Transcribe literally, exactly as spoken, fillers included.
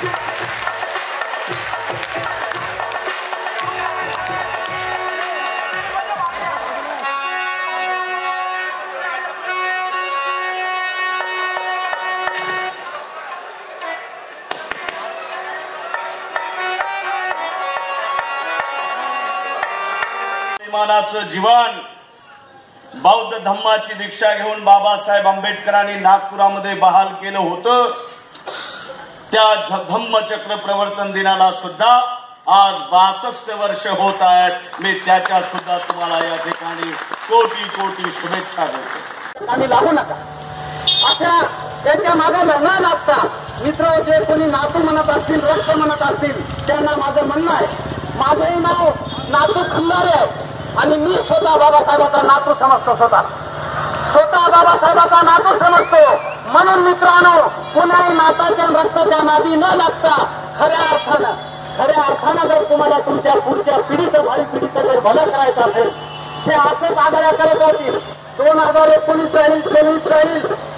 मानाचं जीवन बौद्ध धम्माची दीक्षा घेऊन बाबासाहेब आंबेडकरांनी नागपुरामध्ये बहाल केलं होतं. त्या धम्मचक्र प्रवर्तन दिनाला सुद्धा आज बासष्ट वर्ष होत आहेत. मी त्याच्या सुद्धा तुम्हाला या ठिकाणी कोटी कोटी शुभेच्छा देतो. आम्ही लागू नका अशा त्याच्या मागे न लागता मित्र जे कोणी नातू म्हणत असतील रक्त म्हणत असतील त्यांना माझं म्हणणं आहे. माझंही नाव नातू खंदारे आहे आणि मी स्वतः बाबासाहेबाचा नातू समजतो. स्वतः स्वतः बाबासाहेबाचा नातू समजतो. म्हणून मित्रांनो कुणाही नाताच्या रक्ताच्या नादी न लागता खऱ्या अर्थानं खऱ्या अर्थानं जर तुम्हाला तुमच्या पुढच्या पिढीचं भावी पिढीचं जर भलं करायचं असेल ते असंच आग्रह करत राहतील. दोन हजार एकोणीस राहील चोवीस राहील